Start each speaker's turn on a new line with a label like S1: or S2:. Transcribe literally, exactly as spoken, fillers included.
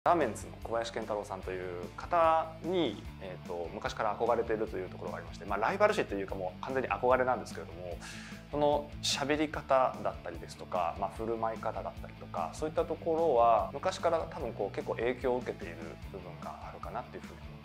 S1: ラーメンズの小林健太郎さんという方に、えー、と昔から憧れているというところがありまして、まあ、ライバル視というかもう完全に憧れなんですけれども、その喋り方だったりですとか、まあ、振る舞い方だったりとか、そういったところは昔から多分こう結構影響を受けている部分があるかなっていうふうに思います。